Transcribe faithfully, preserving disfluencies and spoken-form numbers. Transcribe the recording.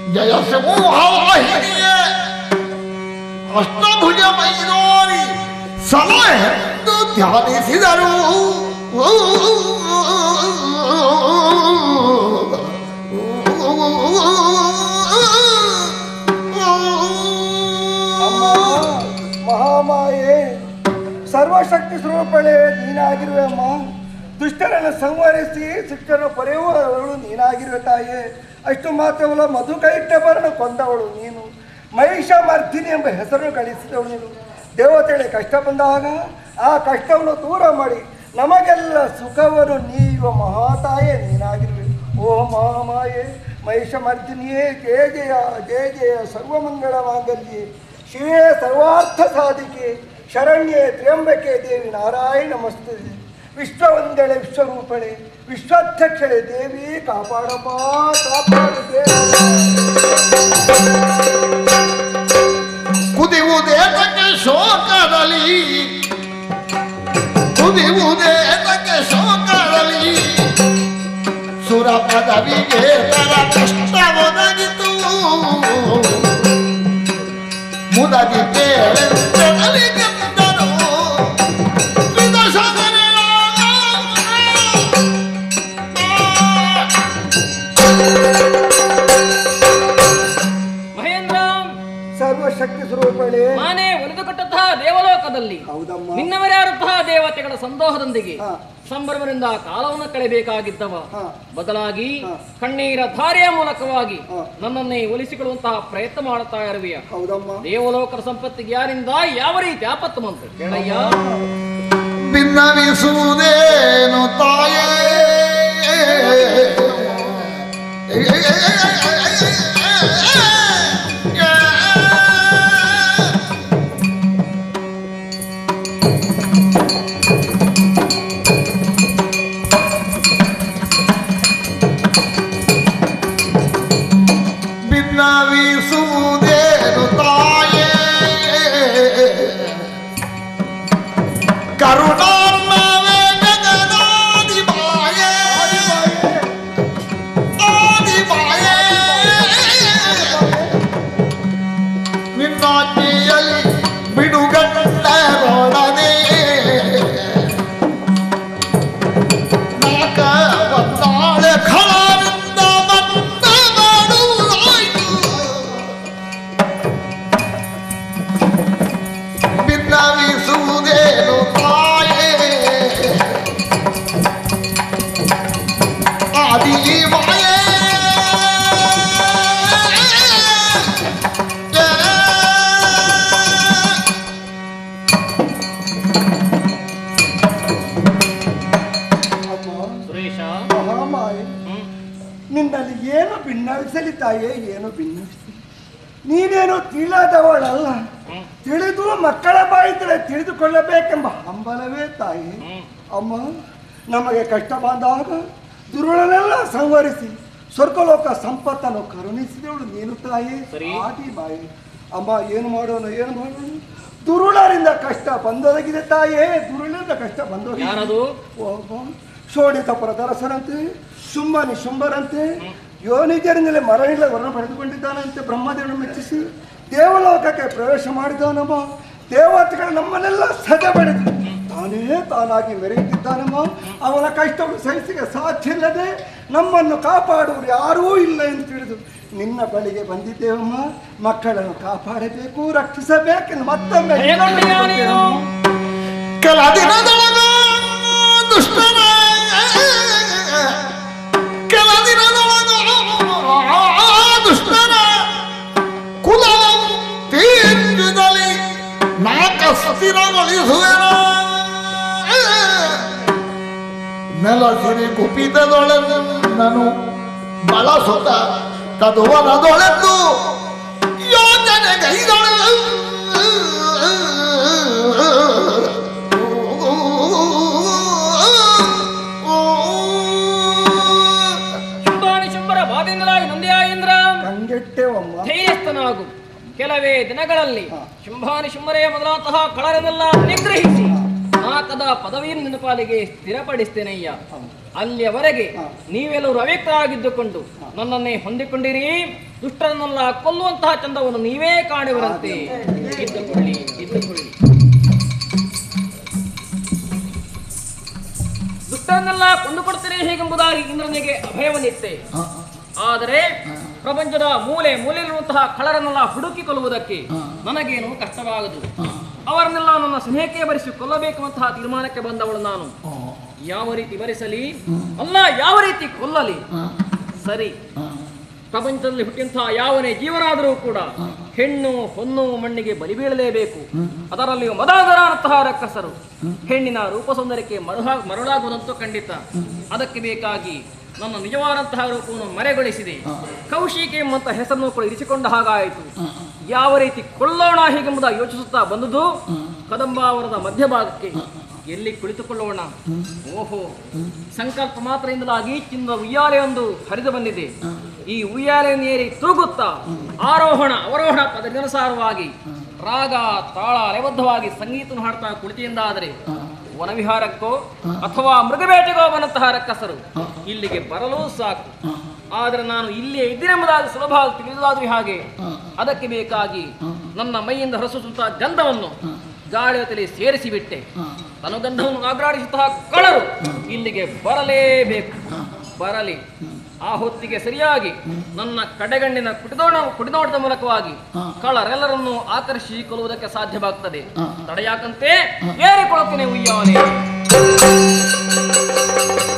ಜಯ ಸಮೂಹವಾಹಿನಿಯೇ ಅಷ್ಟಭುಜ ಮೈದೋರಿ ಸಲಹೆಂದು ಧ್ಯಾನಿಸಿದರು. ಮಹಾಮಾಯೆ ಸರ್ವಶಕ್ತಿ ಸ್ವರೂಪಳೆ ನೀನಾಗಿರುವೆ ಅಮ್ಮ. ದುಷ್ಟರನ್ನು ಸಂವರಿಸಿ ಶಿಷ್ಟರನ್ನು ಪಡೆಯುವವಳು ನೀನಾಗಿರುವೆ ತಾಯೇ. ಅಷ್ಟು ಮಾತ್ರವಲ್ಲ, ಮಧುಕೈಟಭರನ್ನು ಕೊಂದವಳು ನೀನು, ಮಹಿಷ ಮರ್ದಿನಿ ಎಂಬ ಹೆಸರನ್ನು ಗಳಿಸಿದವಳು ನೀನು. ದೇವತೆಗಳಿಗೆ ಕಷ್ಟ ಬಂದಾಗ ಆ ಕಷ್ಟವನ್ನು ದೂರ ಮಾಡಿ ನಮಗೆಲ್ಲ ಸುಖವನ್ನು ನೀಯುವ ಮಹಾತಾಯೇ ನೀನಾಗಿರುವೆ. ಓ ಮಹಾಮಾಯೆ ಮಹಿಷ ಮರ್ದಿನಿಯೇ, ಜಯ ಜಯ ಜಯ ಜಯ ಸರ್ವಮಂಗಳ ಮಾಂಗಲ್ಯೆ ಶಿವೇ ಸರ್ವಾರ್ಥ ಸಾಧಿಕೆ ಶರಣ್ಯೆ ತ್ರ್ಯಂಬಕೆ ದೇವಿ ನಾರಾಯಣ ನಮಸ್ತುತೆ. ವಿಶ್ವವಂದಳೆ ವಿಶ್ವರೂಪಳೆ ವಿಶ್ವಾಧ್ಯಕ್ಷಳೆ ದೇವಿ ಕಾಪಾಡಪ್ಪ ಕಾಪಾಡು ದೇವಿ. ಕುದಿಯುವುದೇತಕ್ಕೆ ಶೋಕದಲ್ಲಿ ಕುದಿಯುವುದೇತಕ್ಕೆ ಶೋಕದಲ್ಲಿ ಸುರ ಪದವಿಗೆ ತರ ಕಷ್ಟ ಒದಗಿತು ಮುದಗಿ ಕೇಳಿದ್ದನು ಮಹೇಂದ್ರ ಸರ್ವಶಕ್ತಿ ಸ್ವರೂಪಳೆ ನಾನೇ ಒಲಿದುಕೊಟ್ಟಂತಹ ದೇವಲೋಕದಲ್ಲಿ ಹೌದಮ್ಮ. ನಿನ್ನವರ್ಯಾರಂತಹ ದೇವತೆಗಳ ಸಂದೋಹದೊಂದಿಗೆ ಹಾ. ಸಂಭ್ರಮದಿಂದ ಕಾಲವನ್ನು ಕಳೆಯಬೇಕಾಗಿದ್ದವ ಹಾ. ಬದಲಾಗಿ ಹಾ. ಕಣ್ಣೀರ ಧಾರೆಯ ಮೂಲಕವಾಗಿ ಹಾ. ನನ್ನನ್ನೇ ಒಲಿಸಿಕೊಳ್ಳುವಂತಹ ಪ್ರಯತ್ನ ಮಾಡುತ್ತಾ ಇರುವೆಯ. ಹೌದಮ್ಮ. ದೇವಲೋಕದ ಸಂಪತ್ತಿಗೆ ಯಾರಿಂದ ಯಾವ ರೀತಿ ಆಪತ್ತು ಬಂತು ಹೇಳಯ್ಯ. ಭಿನ್ನವಿಸುವುದೇನು ತಾಯೇ ಭಿನ್ನವಿಸುವುದೇನು ತಾಯೇ ಕರುಣಾರ್ಣವೇ ಜಗದಾದಿ ಮಾಯೇ ಆದಿ ಮಾಯೇ ನಿನ್ನಾಜ್ಞೆಯಲ್ಲಿ ಬಿಡುಗಟ್ಟರೊಡನೆ ನಾಕ ಬಂದಾಳೆ ಖಳವಿಂದ ಮತ್ತೆ ಮಾಡುವುದಾಯಿತು. ಭಿನ್ನವಿಸುವುದೇನು ತಾಯೇ ಆದಿ ಮಾಯೇ ಸುರೇಶ ಮಹಾಮಾಯೆ ನಿನ್ನಲ್ಲಿ ಏನು ಭಿನ್ನವಿಸಲಿ ತಾಯೇ, ಏನು ಭಿನ್ನವಿಸಲಿ. ನೀನೇನು ತಿಳಿದವಳಲ್ಲ, ತಿಳಿದು ಮಕ್ಕಳ ಬಾಯಿದ್ರೆ ತಿಳಿದುಕೊಳ್ಳಬೇಕೆಂಬ ಹಂಬಲವೇ ತಾಯಿ. ಅಮ್ಮ, ನಮಗೆ ಕಷ್ಟ ಬಂದಾಗ ದುರುಳನೆಲ್ಲ ಸಂವರಿಸಿ ಸ್ವರ್ಗಲೋಕ ಸಂಪತ್ತನ್ನು ಕರುಣಿಸಿದವಳು ನೀನು ತಾಯಿ. ಸರಿ. ಆದಿ ಬಾಯಿ. ಅಮ್ಮ, ಏನು ಮಾಡೋಣ ಏನು ಮಾಡೋಣ, ದುರುಳರಿಂದ ಕಷ್ಟ ಬಂದೊದಗಿದೆ ತಾಯೇ, ದುರುಳರಿಂದ ಕಷ್ಟ ಬಂದೊದಗಿದೆ. ಯಾರದು? ಒಬ್ಬ ಶೋಣಿತ ಪರದರಸರಂತೆ, ಶುಂಭನಿ ಶುಂಭರಂತೆ ಯೋನಿಜರಿಂದಲೇ ಮರಣಿಲ್ಲ ವರ್ಣ ಪಡೆದುಕೊಂಡಿದ್ದಾನಂತೆ ಬ್ರಹ್ಮದೇವನು ಮೆಚ್ಚಿಸಿ ದೇವಲೋಕಕ್ಕೆ ಪ್ರವೇಶ ಮಾಡಿದವನಮ್ಮ. ದೇವತೆಗಳು ನಮ್ಮನ್ನೆಲ್ಲ ಸದೆ ಬಡಿದು ತಾನೇ ತಾನಾಗಿ ಮೆರೆಯುತ್ತಿದ್ದಾನಮ್ಮ. ಅವನ ಕಷ್ಟವನ್ನು ಸಹಿಸಿಗೆ ಸಾಧ್ಯ ಇಲ್ಲದೆ ನಮ್ಮನ್ನು ಕಾಪಾಡುವರು ಯಾರೂ ಇಲ್ಲ ಎಂದು ತಿಳಿದು ನಿನ್ನ ಬಳಿಗೆ ಬಂದಿದ್ದೇವಮ್ಮ. ಮಕ್ಕಳನ್ನು ಕಾಪಾಡಬೇಕು, ರಕ್ಷಿಸಬೇಕೆಂದು ಮತ್ತೊಮ್ಮೆ ಕೆಲ ದಿನದೊಳಗ ದುಷ್ಟನ ಕೆಲ ದಿನದೊಳಗ ದುಷ್ಟನ ಕುಲ ತೀರ್ಪಿನಲ್ಲಿ ನಾಕ ಸ್ಥಿರಗೊಳಿಸುವೆನ ನೆಲಸಿರಿ ಕುಪಿತದೊಳಗೆ ನಾನು ಬಳಸುತ್ತ ತದುವನದೊಳೆದು ಯೋಜನೆ ಕೈದೊಳೆ ಧೈರ್ಯಸ್ಥನಾಗು. ಕೆಲವೇ ದಿನಗಳಲ್ಲಿ ಶುಂಭಾನಿ ಶುಂಭರೆಯ ಮೊದಲಾದಂತಹ ಕಳರನ್ನೆಲ್ಲ ನಿಗ್ರಹಿಸಿ ನಾಕದ ಪದವಿಯನ್ನು ನಿನ್ನ ಪಾಲಿಗೆ ಸ್ಥಿರಪಡಿಸ್ತೇನಯ್ಯ. ಅಲ್ಲಿಯವರೆಗೆ ನೀವೆಲ್ಲರೂ ಅವ್ಯಕ್ತರಾಗಿದ್ದುಕೊಂಡು ನನ್ನನ್ನೇ ಹೊಂದಿಕೊಂಡಿರಿ. ದುಷ್ಟರನ್ನೆಲ್ಲ ಕೊಲ್ಲುವಂತಹ ಚಂದವನ್ನು ನೀವೇ ಕಾಣುವರಂತೆ. ಇದ್ದುಕೊಳ್ಳಿ ಇದ್ದುಕೊಳ್ಳಿ. ದುಷ್ಟರನ್ನೆಲ್ಲ ಕೊಂಡುಕೊಡ್ತೇನೆ ಹೇಗೆಂಬುದಾಗಿ ಇಂದ್ರನಿಗೆ ಅಭಯವನ್ನಿತ್ತೆ. ಆದರೆ ಪ್ರಪಂಚದ ಮೂಲೆ ಮೂಲೆಯಲ್ಲಿರುವಂತಹ ಕಳ್ಳರನ್ನೆಲ್ಲ ಹುಡುಕಿ ಕೊಲ್ಲುವುದಕ್ಕೆ ನನಗೇನು ಕಷ್ಟವಾಗದು. ಅವರನ್ನೆಲ್ಲ ನನ್ನ ಸ್ನೇಹಕ್ಕೆ ಭರಿಸಿ ಕೊಲ್ಲಬೇಕಂತಹ ತೀರ್ಮಾನಕ್ಕೆ ಬಂದವಳು ನಾನು. ಯಾವ ರೀತಿ ಭರಿಸಲಿ ಅಲ್ಲ, ಯಾವ ರೀತಿ ಕೊಲ್ಲಲಿ? ಸರಿ, ಪ್ರಪಂಚದಲ್ಲಿ ಹುಟ್ಟಿದಂತಹ ಯಾವನೇ ಜೀವನಾದರೂ ಕೂಡ ಹೆಣ್ಣು ಹೊನ್ನು ಮಣ್ಣಿಗೆ ಬಲಿ ಬೀಳಲೇಬೇಕು. ಅದರಲ್ಲಿಯೂ ಮದಾದರಂತಹ ರಕ್ಕಸರು ಹೆಣ್ಣಿನ ರೂಪ ಸೌಂದರ್ಯಕ್ಕೆ ಮರುಹಾ ಮರುಳಾಗುವುದಂತೂ ಖಂಡಿತ. ಅದಕ್ಕೆ ಬೇಕಾಗಿ ನನ್ನ ನಿಜವಾದಂತಹ ರೂಪವನ್ನು ಮರೆಗೊಳಿಸಿದೆ. ಕೌಶಿಕೆ ಎಂಬಂತ ಹೆಸರನ್ನು ಕೂಡ ಇರಿಸಿಕೊಂಡ ಹಾಗಾಯಿತು. ಯಾವ ರೀತಿ ಕೊಳ್ಳೋಣ ಹೀಗೆಂಬುದಾಗಿ ಯೋಚಿಸುತ್ತಾ ಬಂದುದು ಕದಂಬಾವರದ ಮಧ್ಯಭಾಗಕ್ಕೆ. ಎಲ್ಲಿ ಕುಳಿತುಕೊಳ್ಳೋಣ? ಓಹೋ, ಸಂಕಲ್ಪ ಮಾತ್ರದಿಂದಲಾಗಿ ಚಿನ್ನದ ಉಯ್ಯಾಲೆಯೊಂದು ಹರಿದು ಬಂದಿದೆ. ಈ ಉಯ್ಯಾಲೆಯನ್ನೇರಿ ತೂಗುತ್ತಾ ಆರೋಹಣ ಅವರೋಹಣ ಪದನುಸಾರವಾಗಿ ರಾಗ ತಾಳ ಲಯಬದ್ಧವಾಗಿ ಸಂಗೀತವನ್ನು ಹಾಡ್ತಾ ಕುಳಿತಿಯಿಂದಾದರೆ ವನವಿಹಾರಕ್ಕೋ ಅಥವಾ ಮೃಗಬೇಟೆಗೋ ಬಂದಂತಹ ರಕ್ಕಸರು ಇಲ್ಲಿಗೆ ಬರಲು ಸಾಕು. ಆದರೆ ನಾನು ಇಲ್ಲಿಯೇ ಇದ್ದೀನೆಂಬುದಾಗಿ ಸುಲಭ ತಿಳಿದಾದ್ರೂ ಹಾಗೆ. ಅದಕ್ಕೆ ಬೇಕಾಗಿ ನನ್ನ ಮೈಯಿಂದ ಹೊರಸೂಸುವಂತಹ ಗಂಧವನ್ನು ಗಾಳಿಯ ತಲೆ ಸೇರಿಸಿಬಿಟ್ಟೆ. ತನುಗಂಧವನ್ನು ಆಗ್ರಾಡಿಸುತ್ತಹ ಕಳ್ಳರು ಇಲ್ಲಿಗೆ ಬರಲೇಬೇಕು. ಬರಲಿ. ಆ ಹೊತ್ತಿಗೆ ಸರಿಯಾಗಿ ನನ್ನ ಕಡೆಗಣ್ಣಿನ ಕುಟಿದೋಣ ಕುಟಿದೋಟದ ಮೂಲಕವಾಗಿ ಕಳ್ಳರೆಲ್ಲರನ್ನು ಆಕರ್ಷಿಸಿಕೊಳ್ಳುವುದಕ್ಕೆ ಸಾಧ್ಯವಾಗ್ತದೆ. ತಡೆಯಾಕಂತೆ ಏರಿಕೊಳ್ಳುತ್ತೇನೆ ಉಯ್ಯಾಲೆ.